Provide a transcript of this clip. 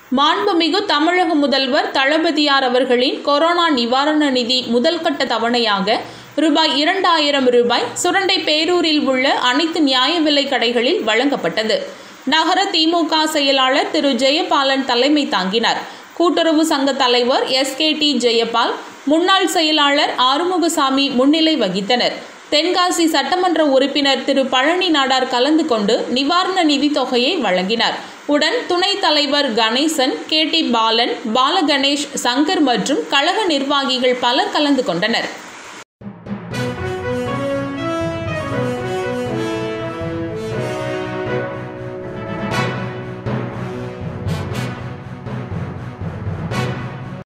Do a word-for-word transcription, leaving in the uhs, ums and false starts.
மாண்புமிகு தமிழக முதல்வர் தளபதியார் அவர்களின் கொரோனா நிவாரண நிதி முதல்கட்ட தவணையாக ரூபாய் இரண்டாயிரம் ரூபாய் சுரண்டை பேரூரில் உள்ள அனைத்து நியாய விலை கடைகளில் வழங்கப்பட்டது. நகர திமுக செயலாளர் திரு ஜெயபாலன் தலைமை தாங்கினார். கூட்டுறவு சங்க தலைவர் எஸ் கே டி ஜெயபால், முன்னாள் செயலாளர் ஆறுமுகசாமி முன்னிலை வகித்தனர். தென்காசி சட்டமன்ற உறுப்பினர் திரு பழனி நாடார் கலந்து கொண்டு நிவாரண நிதி தொகையை வழங்கினார். உடன் துணைத் தலைவர் கணேசன், கே டி பாலன், பாலகணேஷ், சங்கர் மற்றும் கழக நிர்வாகிகள் பலர் கலந்து கொண்டனர்.